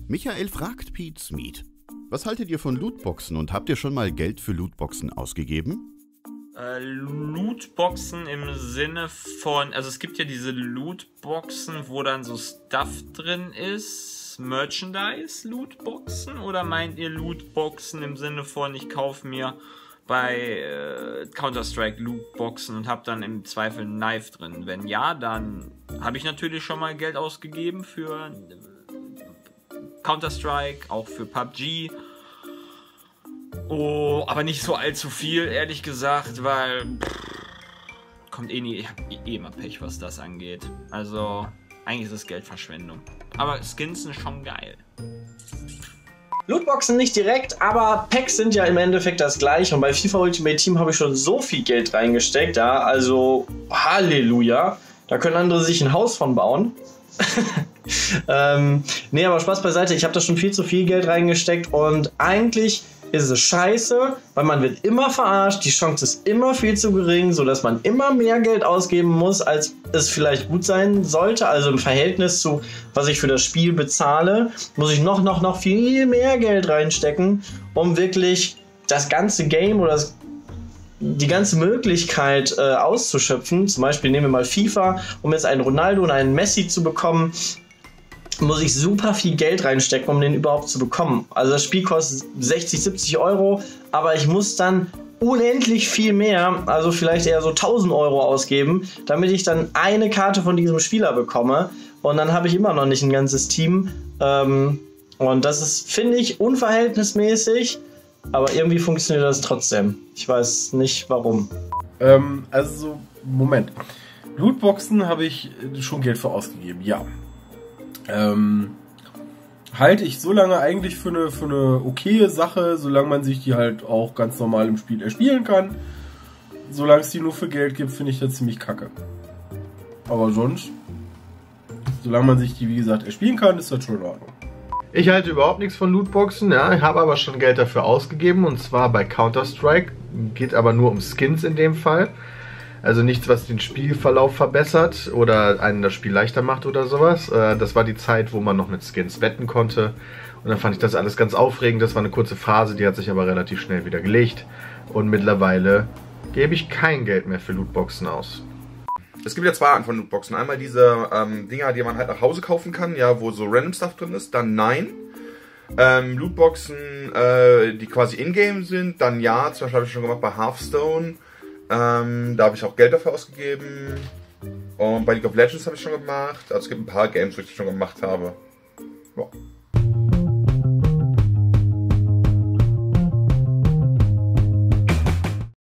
Michael fragt Pete Smith: Was haltet ihr von Lootboxen und habt ihr schon mal Geld für Lootboxen ausgegeben? Lootboxen im Sinne von, also es gibt ja diese Lootboxen, wo dann so Stuff drin ist, Merchandise-Lootboxen, oder meint ihr Lootboxen im Sinne von, ich kaufe mir bei Counter-Strike Lootboxen und habe dann im Zweifel ein Knife drin? Wenn ja, dann habe ich natürlich schon mal Geld ausgegeben für Counter-Strike, auch für PUBG. Oh, aber nicht so allzu viel, ehrlich gesagt, weil kommt eh nie, ich hab eh immer Pech, was das angeht. Also, eigentlich ist es Geldverschwendung. Aber Skins sind schon geil. Lootboxen nicht direkt, aber Packs sind ja im Endeffekt das gleiche. Und bei FIFA Ultimate Team habe ich schon so viel Geld reingesteckt, ja, also Halleluja. Da können andere sich ein Haus von bauen. Nee, aber Spaß beiseite, ich habe da schon viel zu viel Geld reingesteckt und eigentlich ist es scheiße, weil man wird immer verarscht, die Chance ist immer viel zu gering, sodass man immer mehr Geld ausgeben muss, als es vielleicht gut sein sollte. Also im Verhältnis zu, was ich für das Spiel bezahle, muss ich noch viel mehr Geld reinstecken, um wirklich das ganze Game oder die ganze Möglichkeit auszuschöpfen. Zum Beispiel nehmen wir mal FIFA, um jetzt einen Ronaldo und einen Messi zu bekommen, muss ich super viel Geld reinstecken, um den überhaupt zu bekommen. Also das Spiel kostet 60, 70 Euro, aber ich muss dann unendlich viel mehr, also vielleicht eher so 1000 Euro ausgeben, damit ich dann eine Karte von diesem Spieler bekomme. Und dann habe ich immer noch nicht ein ganzes Team. Und das ist, finde ich, unverhältnismäßig, aber irgendwie funktioniert das trotzdem. Ich weiß nicht, warum. Also, Moment. Lootboxen habe ich schon Geld für ausgegeben, ja. Halte ich so lange eigentlich für eine okaye Sache, solange man sich die halt auch ganz normal im Spiel erspielen kann. Solange es die nur für Geld gibt, finde ich das ziemlich kacke. Aber sonst, solange man sich die, wie gesagt, erspielen kann, ist das schon in Ordnung. Ich halte überhaupt nichts von Lootboxen, ja, ich habe aber schon Geld dafür ausgegeben, und zwar bei Counter-Strike, geht aber nur um Skins in dem Fall. Also nichts, was den Spielverlauf verbessert oder einen das Spiel leichter macht oder sowas. Das war die Zeit, wo man noch mit Skins wetten konnte. Und dann fand ich das alles ganz aufregend. Das war eine kurze Phase, die hat sich aber relativ schnell wieder gelegt. Und mittlerweile gebe ich kein Geld mehr für Lootboxen aus. Es gibt ja zwei Arten von Lootboxen. Einmal diese Dinger, die man halt nach Hause kaufen kann, ja, wo so random Stuff drin ist. Dann nein. Lootboxen, die quasi in-game sind. Dann ja, zum Beispiel habe ich schon gemacht bei Hearthstone. Da habe ich auch Geld dafür ausgegeben. Und bei League of Legends habe ich schon gemacht. Also es gibt ein paar Games, wo ich das schon gemacht habe. Ja.